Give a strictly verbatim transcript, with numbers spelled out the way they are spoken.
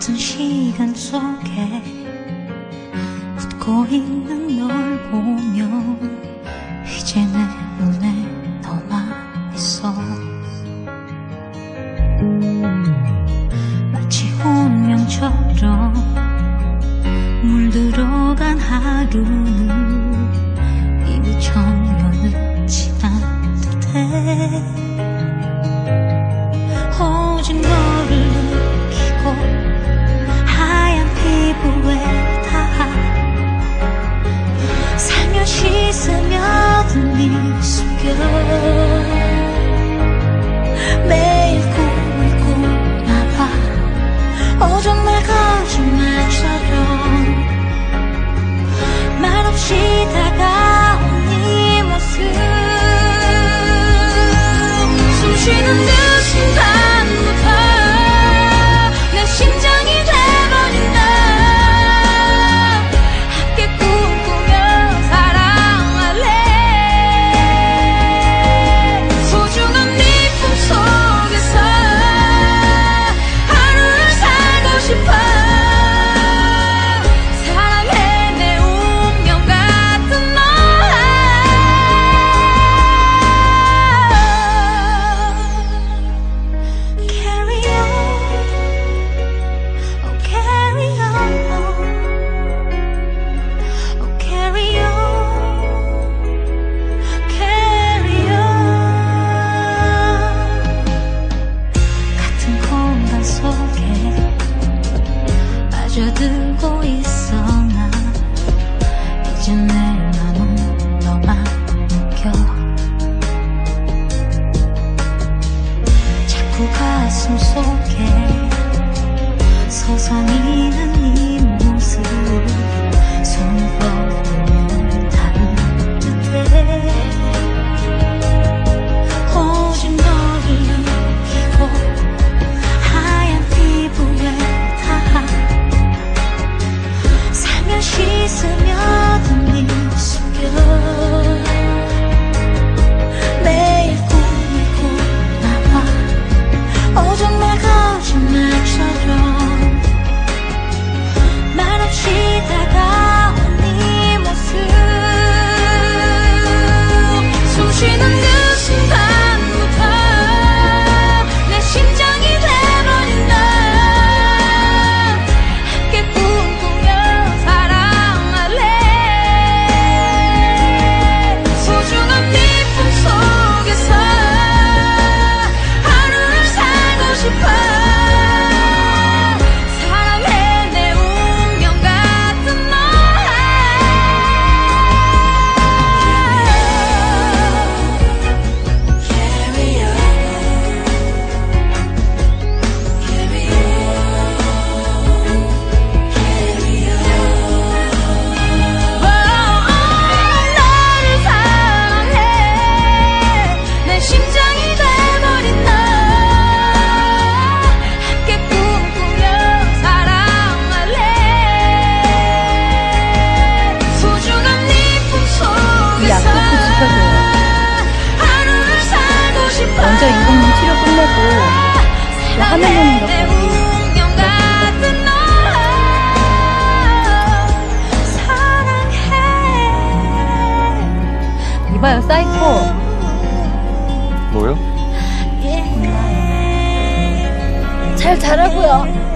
멈춘 시간 속에 웃고 있는 널 보면 이제 내 눈에 너만 있어. 마치 운명처럼 물들어간 하루는 이미 천년은 지난 듯해. 오직 너를 느끼고 하얀 피부에 닿아 살며시 스며든 네 숨결. 매일 꿈을 꾸나봐. 어 정말 거짓말처럼 말없이 다가온 네 모습. 숨 쉬는 그 순간부터 내 심장이 돼버린 나. 함께 꿈꾸며 사랑할래. 소중한 네 품속에서 하루를 살고 싶어. 사랑해 내 운명 같은 너. Carry on, oh carry on, oh carry on, carry on. 같은 공간 속에 빠져들고 있어 나. 이제 내 맘은 너만 느껴. 자꾸 가슴 속에 서성이는 네 모습. 손을 뻗으면 닿을 듯해. 오직 너를 느끼고 하얀 피부에 닿아 살며시 스며든 네 숨결. 매일 꿈을 꾸나봐. 어 정말 거짓말처럼 말없이 다가온 네 모습. 숨 쉬는 그 순간부터 내 심장이 돼버린 나. 함께 꿈꾸며 사랑할래. 소중한 네 품속에서 하루를 살고 싶어. 사랑해 내 운명 같은 너. Carry on, carry on, carry on. 너를 사랑해. 내 심장이 돼버린 너. 함께 꿈꾸며 사랑할래. 소중한 네 품속에서 이 약속 좀 지켜줘요. 하루를 살고 싶어. 먼저 인공눈 치료 끝내고 또 하늘 보는 내 것까지. 운명 같은 너. 사랑해. 이봐요 사이코. 뭐요? Yeah. 잘 자라고요.